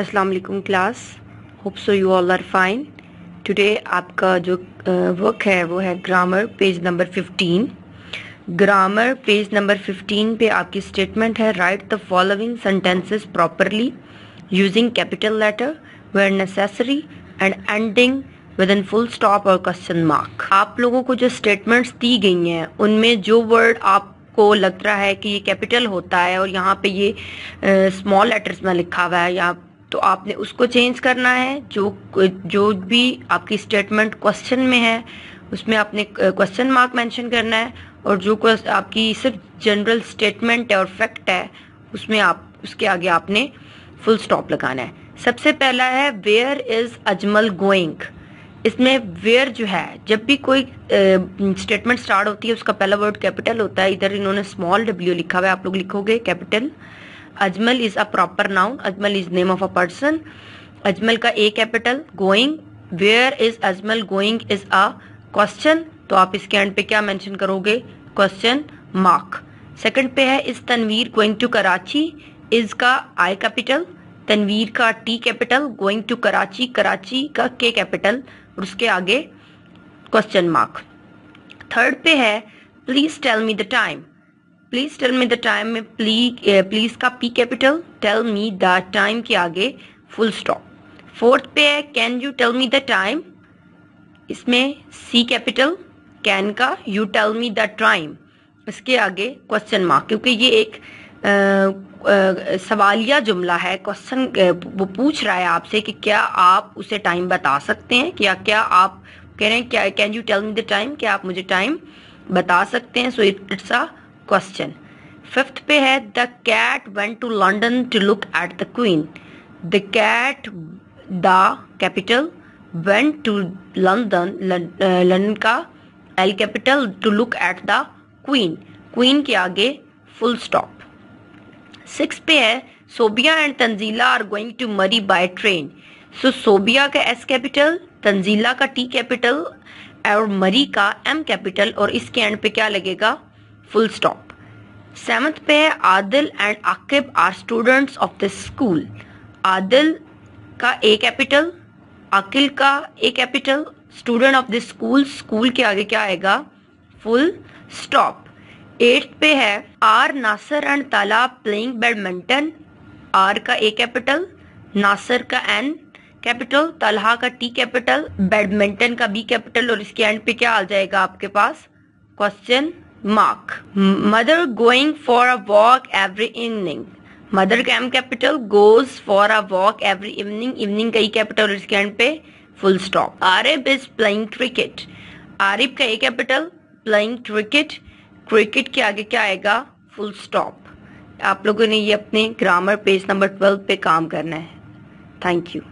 अस्सलाम वालेकुम class, hope so you all are fine. Today आपका जो वर्क है वो है grammar page number 15। Grammar page number 15 पे आपकी स्टेटमेंट है write the following sentences properly using capital letter where necessary and ending with in full stop और question mark. आप लोगों को जो स्टेटमेंट्स दी गई हैं उनमें जो वर्ड आपको लग रहा है कि ये कैपिटल होता है और यहाँ पे ये स्मॉल लेटर्स में लिखा हुआ है या तो आपने उसको चेंज करना है। जो भी आपकी स्टेटमेंट क्वेश्चन में है उसमें आपने क्वेश्चन मार्क मेंशन करना है और जो आपकी सिर्फ जनरल स्टेटमेंट है और फैक्ट है उसमें आप उसके आगे आपने फुल स्टॉप लगाना है। सबसे पहला है वेयर इज अजमल गोइंग। इसमें वेयर जो है जब भी कोई स्टेटमेंट स्टार्ट होती है उसका पहला वर्ड कैपिटल होता है। इधर इन्होंने स्मॉल डब्ल्यू लिखा हुआ है, आप लोग लिखोगे capital. Ajmal is a proper noun, Ajmal is name of a person. Ajmal का A capital, going, where is Ajmal going is a question, तो आप इसके एंड पे क्या मेंशन करोगे? Question mark. सेकंड पे है is Tanveer going to Karachi, is का आई कैपिटल, तनवीर का T capital, going to Karachi, Karachi का के कैपिटल और उसके आगे क्वेश्चन मार्क। थर्ड पे है please tell me the time, please tell me the time में प्लीज का P capital, tell me the time के आगे फुल स्टॉप। फोर्थ पे है can you tell me the time, इसमें सी कैपिटल, कैन का you tell me the time इसके आगे क्वेश्चन मार्क, क्योंकि ये एक सवालिया जुमला है। क्वेश्चन वो पूछ रहा है आपसे कि क्या आप उसे टाइम बता सकते हैं, क्या आप कह रहे हैं क्या can you tell me the time, क्या आप मुझे टाइम बता सकते हैं। So it's a question. Fifth पे है the cat went to London to look at the queen, the cat the capital, went to London, London का L capital, to look at the queen, queen के आगे full stop. Six पे है Sobia and Tanzeela are going to Murree by train, so Sobia का S capital, Tanzila का T capital और मरी का एम कैपिटल और इसके एंड पे क्या लगेगा? Full stop. सेवंथ पे है Adil and Aqib are students of the school, Adil का ए कैपिटल, आकिल का A capital, student of the school, school के आगे क्या आएगा? Full stop. एट्थ पे है are Nasir and Talha playing badminton, are का ए कैपिटल, नासिर का एन कैपिटल, तलहा का टी कैपिटल, बैडमिंटन का बी कैपिटल और इसके एंड पे क्या आ जाएगा आपके पास? Question mark. Mother going for a walk every evening, mother का M capital, goes for a walk every evening, evening का ई कैपिटल और इसके एंड पे full stop. Arif is playing cricket, Arif का A capital, playing cricket, cricket के आगे क्या आएगा? Full stop. आप लोगों ने ये अपने ग्रामर पेज नंबर 12 पे काम करना है। Thank you.